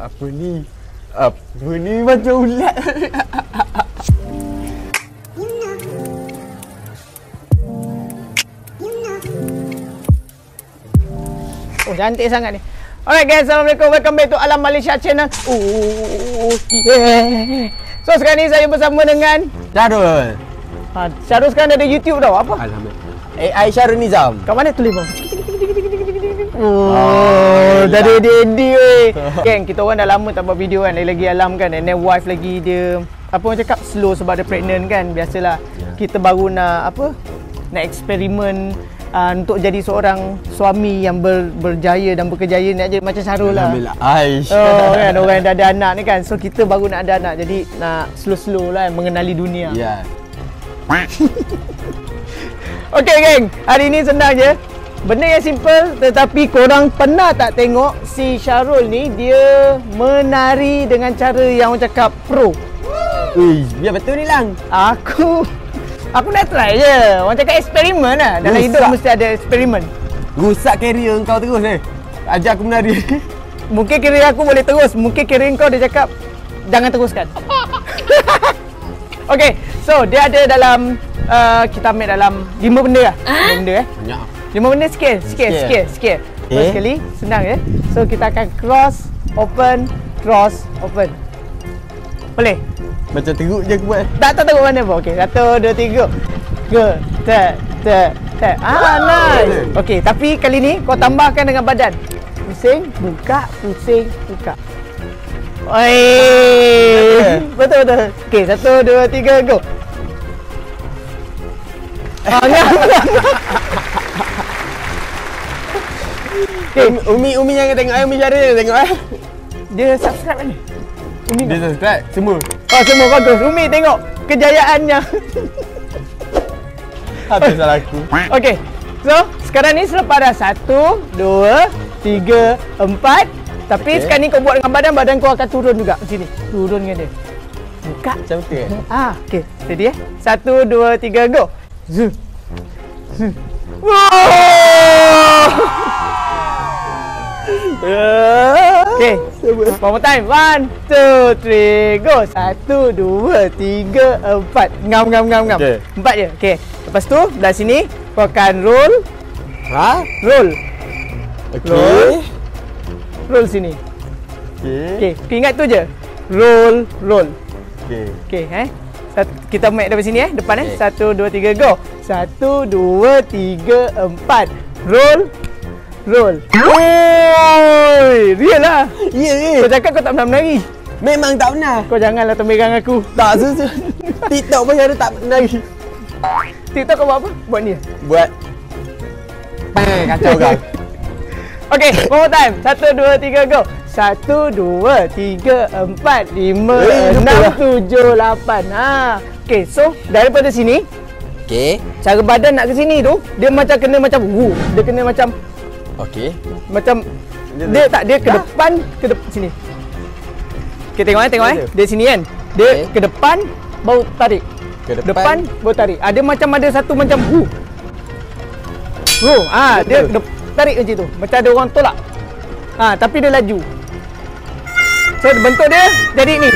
Apa ni? Apa ni macam ulat? Oh, cantik sangat ni. Alright guys, Assalamualaikum. Welcome back to Alam Malaysia Channel. Yeah. So sekarang ni saya bersama dengan Syarul. Syarul sekarang ada YouTube tau. Apa? Alhamdulillah. AI Syarul Nizam. Kat mana tulis bang? Oh, dah ready weh. Geng, kita orang dah lama tak buat video kan. Lagi Alam kan. And then wife lagi dia apa orang cakap slow sebab dia pregnant kan. Biasalah. Kita baru nak nak eksperimen untuk jadi seorang suami yang berjaya dan berkejaya nak jadi macam Syarul lah. Alhamdulillah. Aish. Oh kan, orang yang dah ada anak ni kan. So kita baru nak ada anak. Jadi nak slow-slow lah mengenali dunia. Ya. Okay geng, hari ni senang je. Benda yang simple tetapi korang pernah tak tengok si Syarul ni dia menari dengan cara yang orang cakap pro. Uish, biar betul ni Lang. Aku nak try je. Orang cakap eksperimen lah. Dalam hidup mesti ada eksperimen. Rusak career kau terus ajak aku menari. Mungkin career aku boleh terus. Mungkin career kau dia cakap jangan teruskan. Okay, so dia ada dalam kita ambil dalam 5 benda lah. 5 benda Banyak. 5 benda sikit. First sekali, senang je. So kita akan cross, open. Boleh? Macam teruk je aku buat. Tak tahu mana pun. Okey, 1, 2, 3. Go. Tak. Nice. Okey, tapi kali ni kau tambahkan dengan badan. Pusing, buka. Oi. Betul. Okey, 1, 2, 3, go. Okay. Umi jangan tengok Umi cara dia tengok Dia subscribe kan ni? Umi dia subscribe semua. Oh, semua bagus. Umi tengok kejayaannya. Habis salah aku. Okey. So, sekarang ni selepas dah 1, 2, 3, 4. Tapi sekarang ni kau buat dengan badan kau akan turun juga sini. Turun dengan dia. Buka. Macam tu okey. Ready 1, 2, 3, go. Wow! Okay, one more time. 1, 2, 3, go. 1, 2, 3, 4. Ngam. Okay. 4 je. Okay. Lepas tu, dari sini kau akan roll. Roll. Okay. Roll sini. Okay. Okay, ingat tu je. Roll. Okay. Okay, kita make dari sini depan 1, 2, 3, go. 1, 2, 3, 4. Roll. Oi, real lah. Ya. Kau cakap kau tak pernah menari. Memang tak pernah. Kau janganlah terbang aku. Tak susah. TikTok pun ada tak menari. TikTok kau buat apa? Buat ni. Buat kacau kau. Okay, one more time. 1, 2, 3, go. 1, 2, 3, 4, 5, 6, 7, 8. Okay, so daripada sini, Okay. cara badan nak ke sini tu, dia macam kena macam dia kena macam Okay. macam dia ke depan sini. Okay, tengok dia sini kan. Dia ke depan baru tarik. Ke depan baru tarik. Dia macam ada satu macam dia tarik macam tu. Macam ada orang tolak. Tapi dia laju. So bentuk dia jadi ni.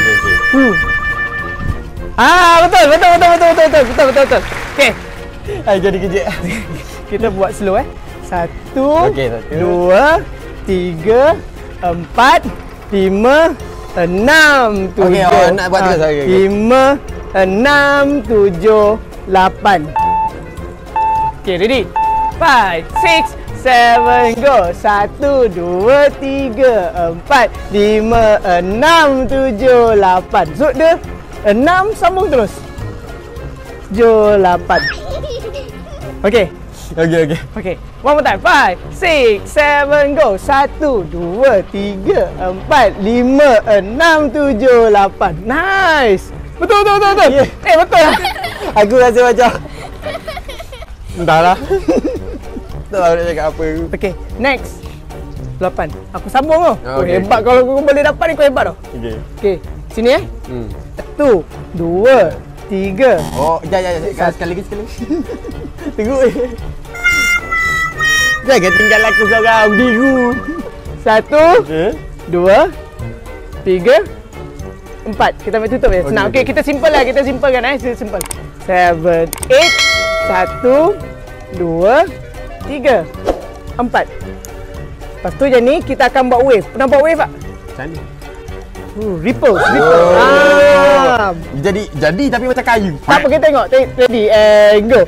Betul. Okey. Jadi kejap. Kita buat slow 1, Okey, 2, 3, 4, 5, 6, 7. Okey, nak buat terus. 5, 6, 7, 8. Okey, ready? 5, 6, 7, go. 1, 2, 3, 4, 5, 6, 7, 8. Zut dia 6 sambung terus. 7, 8. Okey. Okay. One more time. 5, 6, 7, go. 1, 2, 3, 4, 5, 6, 7, 8. Nice. Betul. Yeah. Betul lah. Aku rasa macam entahlah. Tak tahu nak cakap apa. Okay, next. 8. Aku sambung tau. Okay. Hebat kalau kau boleh dapat ni, kau hebat tau. Okay, sini 1, 2, 3. Oh, jangan sekali lagi. Teruk Jangan tinggal aku seorang diriku. 1, 2, 3, 4. Kita ambil tutup ya. Senang. Okey, kita simple lah. Kita simplekan simple. 7, 8. 1, 2, 3, 4. Lepas tu je ni kita akan buat wave. Pernah buat wave tak? Macam ni. Ripple. Jadi tapi macam kayu. Tak apa, kita tengok. Ready and go.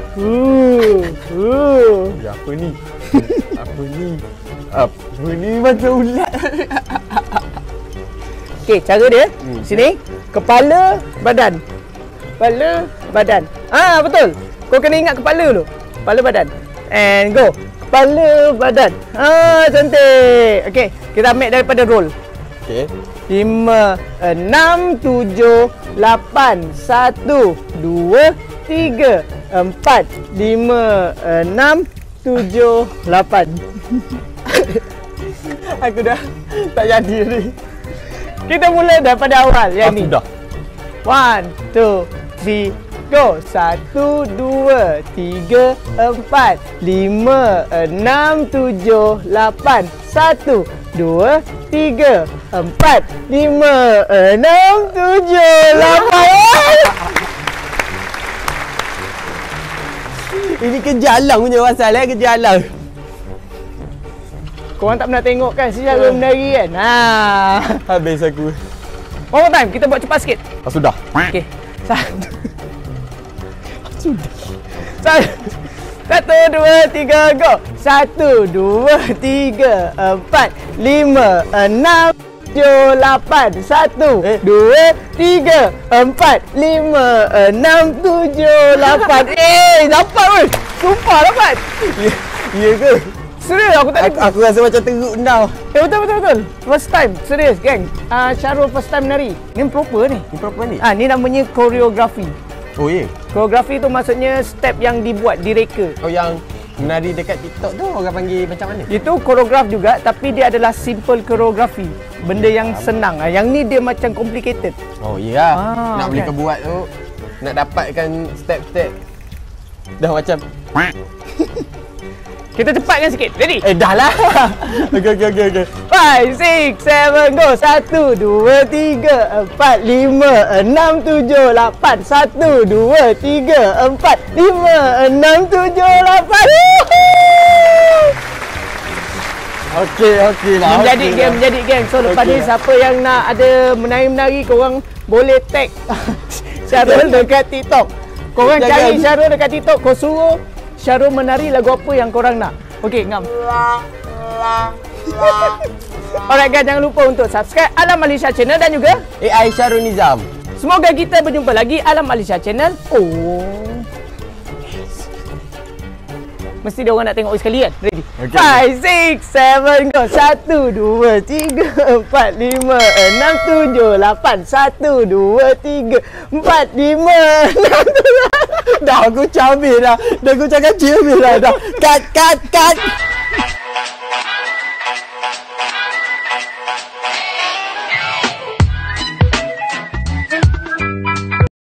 Ya, apa ni? Apa ni macam ulat. Okey, cara dia sini, kepala, badan. Kepala, badan. Betul. Kau kena ingat kepala dulu. Kepala, badan. And go. Kepala, badan. Cantik. Okey, kita ambil daripada roll. Okey. 5, 6, 7, 8. 1, 2, 3, 4, 5, 6, 7, 8. Aku dah tak jadi ni. Kita mula daripada awal yang ni. Sudah. 1, 2, 3, go. 1, 2, 3, 4, 5, 6, 7, 8. 1, 2, 3, 4, 5, 6, 7, 8. Ini kerja alang punya pasal kerja alang. Korang tak pernah tengok kan secara menari kan? Habis aku. One more time, kita buat cepat sikit. Sudah. Okey. 1, 2, 3, go. 1, 2, 3, 4, 5, 6, 7, 8. 1, 2, 3, 4, 5, 6, 7, 8. Dapat weh. Sumpah dapat. Ya ke? Serius aku tak Aku rasa macam teruk now. Betul. First time. Serius geng. Syarul first time menari. Ni proper ni. Ni proper ni? Ni namanya koreografi. Oh ya? Koreografi tu maksudnya step yang dibuat, direka. Oh, yang menari dekat TikTok tu orang panggil macam mana? Itu koreograf juga, tapi dia adalah simple koreografi. Benda yang senang. Yang ni dia macam complicated. Oh ya. Nak boleh kan? kebuat tu, nak dapatkan step-step dah macam Kita cepatkan sikit. Ready? dah lah. Okey. 5, 6, 7, go. 1, 2, 3, 4, 5, 6, 7, 8. 1, 2, 3, 4, 5, 6, 7, 8. Okey lah. Menjadi geng. So lepas ni siapa yang nak ada menari-menari, korang boleh tag Syarul dekat TikTok. Korang cari Syarul dekat TikTok, kau suruh Syarul menari lagu apa yang korang nak. Okey, ngam. Alright guys, jangan lupa untuk subscribe Alam Alisha Channel dan juga AI Syarul Nizam. semoga kita berjumpa lagi Alam Alisha Channel. Mesti dia orang nak tengok sekali kan? Ready? 5, 6, 7, go. 1, 2, 3, 4, 5, 6, 7, 8. 1, 2, 3, 4, 5, 6, 7, 8. Dah aku cabik dah. Dah aku cakap habis lah dah. Cut.